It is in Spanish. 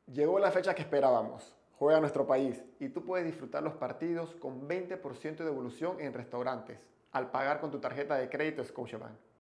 Llegó la fecha que esperábamos. Juega nuestro país y tú puedes disfrutar los partidos con 20% de devolución en restaurantes al pagar con tu tarjeta de crédito Scotiabank.